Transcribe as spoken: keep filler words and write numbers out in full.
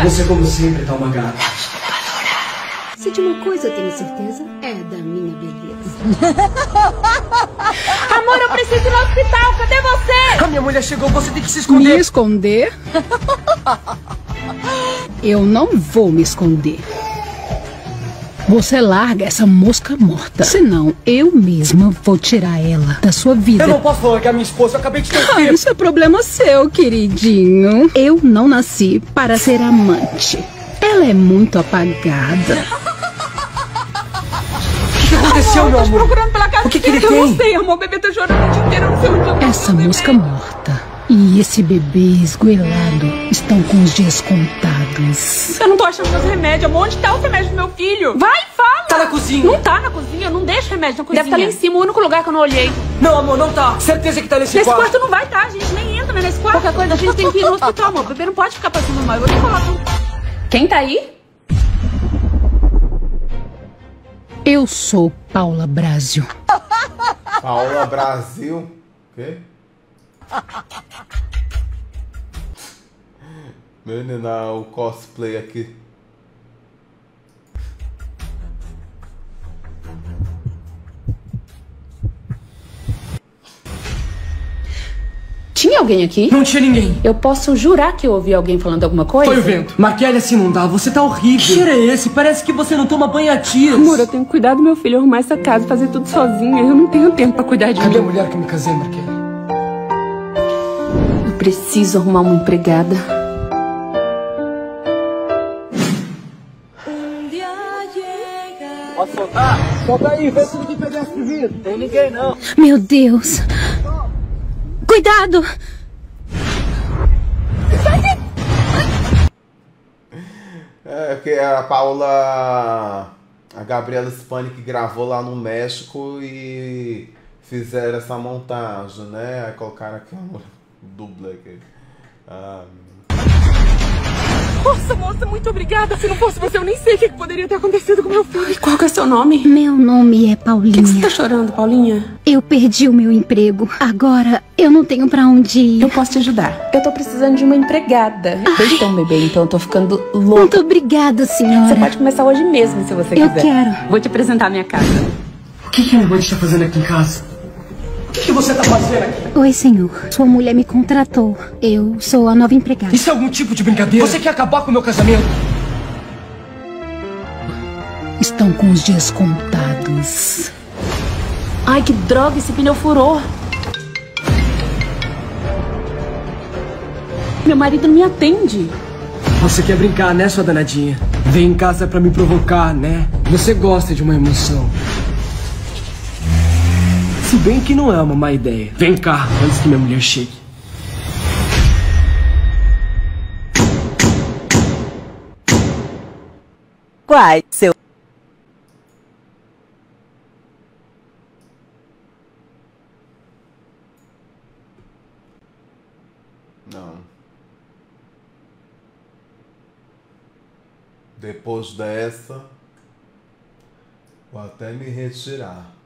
Você, como sempre, tá uma gata. Se de uma coisa eu tenho certeza, é da minha beleza. Amor, eu preciso ir no hospital. Cadê você? A minha mulher chegou, você tem que se esconder. Me esconder? Eu não vou me esconder. Você larga essa mosca morta. Senão, eu mesma vou tirar ela da sua vida. Eu não posso largar minha esposa, eu acabei de ter um Ah, filho. isso é problema seu, queridinho. Eu não nasci para ser amante. Ela é muito apagada. O que aconteceu, Amor, meu eu tô te amor? procurando pela casa O que que ele inteira. tem? Eu não sei, amor. O bebê tá chorando o dia inteiro. Eu não sei onde eu tô. Essa mosca morta e esse bebê esgoelado estão com os dias contados. Eu não tô achando meus remédios, amor. Onde tá o remédio do meu filho? Vai, fala! Tá na cozinha. Não tá na cozinha, eu não deixo remédio na cozinha. Deve estar lá em cima, o único lugar que eu não olhei. Não, amor, não tá. Certeza que tá nesse, Nesse quarto. quarto não vai, tá? A gente nem entra nesse quarto. Qualquer coisa, a gente tem que ir no hospital, amor. O bebê não pode ficar passando mal. Eu vou te falar tudo. Quem tá aí? Eu sou Paula Brasil. Paula Brasil. O quê? Menina, o cosplay aqui. Tinha alguém aqui? Não tinha ninguém. Eu posso jurar que eu ouvi alguém falando alguma coisa? Foi o vento. Marquelli, assim não dá. Você tá horrível. Que cheiro é esse? Parece que você não toma banho há dias. Amor, eu tenho que cuidar do meu filho, arrumar essa casa, fazer tudo sozinha. Eu não tenho tempo pra cuidar de Cadê a mim. mulher que eu me casei, Marquelli? Eu preciso arrumar uma empregada. Posso soltar? Solta aí, vê se ninguém pedestre vindo. Tem ninguém, não. Meu Deus. Cuidado! É, que a Paula... A Gabriela Spani que gravou lá no México e fizeram essa montagem, né? Aí colocaram aqui um dublê aqui. Ah, Nossa, moça, muito obrigada. Se não fosse você, eu nem sei o que poderia ter acontecido com meu filho. Qual que é seu nome? Meu nome é Por que você Paulinha. tá chorando, Paulinha? Eu perdi o meu emprego. Agora eu não tenho pra onde ir. Eu posso te ajudar. Eu tô precisando de uma empregada. Eu tenho um bebê, então eu tô ficando louca. Muito obrigada, senhora. Você pode começar hoje mesmo, se você Eu quiser. quero. Vou te apresentar a minha casa. O que que a minha está fazendo aqui em casa? O que que você tá fazendo aqui? Oi, senhor. Sua mulher me contratou. Eu sou a nova empregada. Isso é algum tipo de brincadeira? Você quer acabar com o meu casamento? Estão com os dias contados. Ai, que droga, esse pneu furou. Meu marido não me atende. Você quer brincar, né, sua danadinha? Vem em casa pra me provocar, né? Você gosta de uma emoção. Se bem que não é uma má ideia. Vem cá, antes que minha mulher chegue. Quais, seu... não. Depois dessa, vou até me retirar.